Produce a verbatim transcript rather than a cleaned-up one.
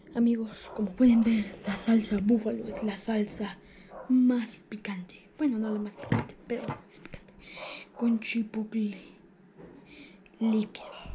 Amigos, como pueden ver, la salsa búfalo es la salsa más picante. Bueno, no la más picante, pero es picante. Con chipotle líquido.